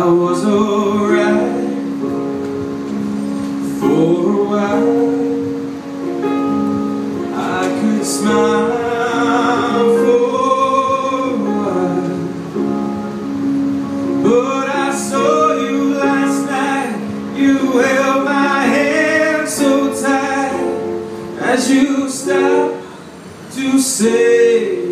was alright for a while. I could smile for a while, but I saw you last night. You held my hand so tight as you stopped to say